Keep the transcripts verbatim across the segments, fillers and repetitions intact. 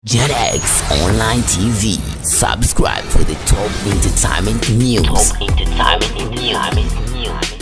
JetX Online T V. Subscribe for the top entertainment news. Top entertainment news.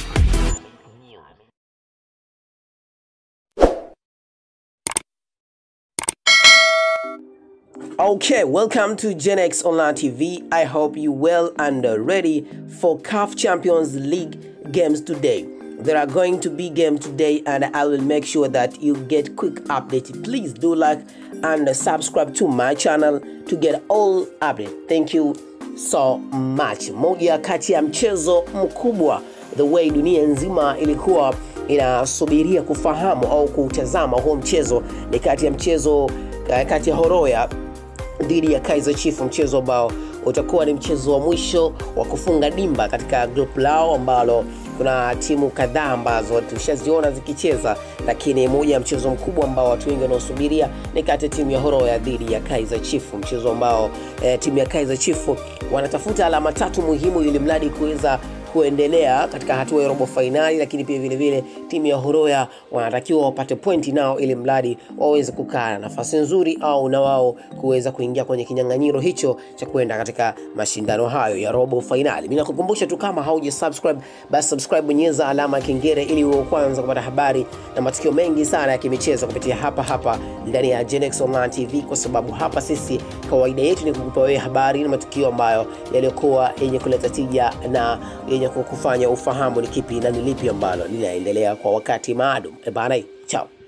Okay, welcome to JetX Online T V. I hope you well and ready for C A F Champions League games today. There are going to be games today and I will make sure that you get quick updates. Please do like and subscribe to my channel to get all updates. Thank you so much. Moja kati ya mchezo mkubwa the way dunia nzima ilikuwa inasubiria kufahamu au kutazama huo mchezo ni kati ya mchezo kati ya HOROYA dhidi ya KAIZER Chiefs, mchezo ambao utakuwa ni mchezo wa mwisho wa kufunga dimba katika group lao ambalo kuna timu kadhaa ambazo tushaziona zikicheza, lakini moja ya mchezo mkubwa ambao watu wengi wanaosubiria ni kati ya timu ya HOROYA dhidi ya KAIZER Chiefs, mchezo ambao eh, timu ya KAIZER Chiefs wanatafuta alama tatu muhimu ili mradi kuweza kuendelea katika hatua ya robo finali, lakini pia vile vile timu ya HOROYA wanatakiwa wapate pointi nao ili mradi waweze kukaa nafasi nzuri au na wao kuweza kuingia kwenye kinyang'anyiro hicho cha kwenda katika mashindano hayo ya robo finali. Mimi nakukumbusha tu, kama hauja subscribe basi subscribe, bonyeza alama ya kengele ili uwe kwanza kupata habari na matukio mengi sana ya kimichezo kupitia hapa hapa ndani ya JetX Online T V, kwa sababu hapa sisi kawaida yetu ni kukupa wewe habari na matukio ambayo yalikuwa yenye kuleta tija na yenye kukufanya ufahamu ni kipi na ni lipi ambalo linaendelea kwa wakati maalum. E bana, ciao.